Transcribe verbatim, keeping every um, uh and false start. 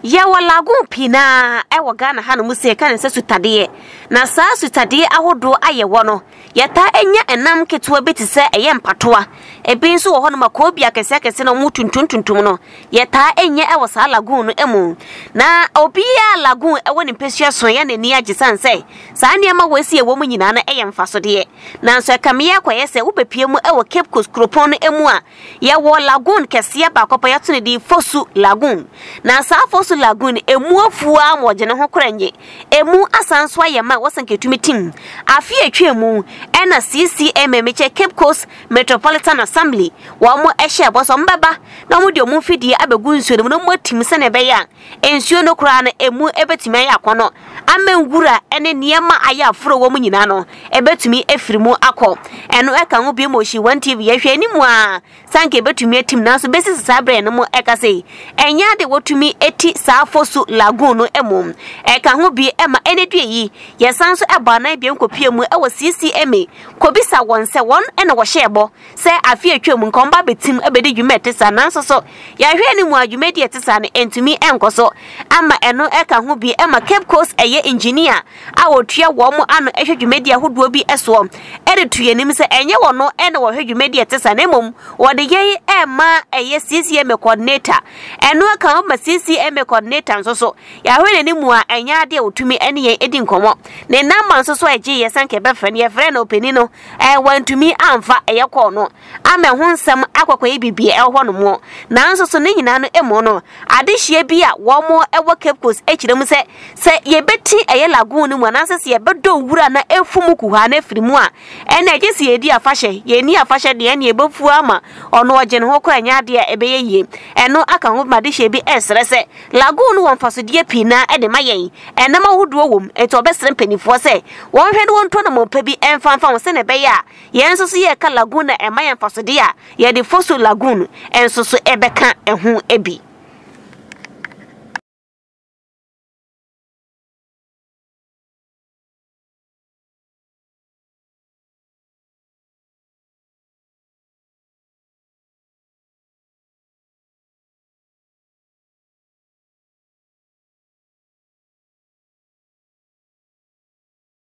ya wa Lagoon pina e wa Ghana ha no muse kan se sutade na saa sutade ahodo aye wono yata enya enam ketewa beti se eye mpatoa ebi nso wo hono makobia kese kese no mutuntuntuntum no yata enya e wo saa Lagoon no emu na obia Lagoon e woni pesua so ya nani agisan se saa niam wesi e wo mu nyina na eye mfasode na nso kamia kwaye se wobepie mu e wo Cape Coast Kropon no emu a ya wo Lagoon kese ba kopa ya tune di Fosu Lagoon na saa Fosu Lagoon emu afua amogene ho koranye emu asanso ayema wasanketumi tim afi atwemu ena C C M meche Cape Coast Metropolitan Assembly wa mo ehye boso mbaba na mo de omu fidie abegu nsuo no mo tim se ne beya ensuo no kura na emu ebetimi ayi akono amengura ene niema aya afro wo mu nyina no ebetumi efirimu akọ eno eka ho bi mo shi one T V yehwe ni mu a sanke ebetumi atim nanso besi sabre no mo eka sei enya de wotumi eti saa Fosu Lagoon no emu eka ho bi ema ene due yi yesanso eba na bi enkopie mu e wo C C M kobisa won se won ena wo hyebo se afi atwam nkomba betim ebedi dwuma etesa nanso so ya hwe ni mu adwuma di etesa ne entumi enkoso ama eno eka ho bi ema Cape Coast eye engineer a wotua wo mo ano ehwe dwuma di ahodo bi eso ede tuye nim se enye wo no ena wo hwe dwuma di etesa ne mom wo de ye ema eye C C M coordinator eno eka ho ma C C M coordinator nso so ya hwe ni mu a enya ade otumi ene ye edi nkomo ne namba nso so eje ye sanke be fane ye frɛ no penino eh wantumi amfa eye kɔ no ama ho nsɛm akwakwa ye bibie e hɔ no mo nanso so ne nyina no emo no adehye bi a wo mo ewo Cape Coast ekirem se se ye beti eye Lagoon no mu nanso se ye bedo wura na efum kuha na firimu a ene eje se ye di afahye ye ni afahye de ene ebefu ama ono oje ne ho kɔ anya de a ebe ye ye eno aka ho madehye bi esre se Lagoon won fasodie pina e de mayen enama hodo wom eto obesre mpanifo se won hwe no won to na mo pa bi emfanfa wo se ne be ya yenso so ye ka Lagoon na emayen fasode a ye de Fosu Lagoon enso so ebeka ehu ebi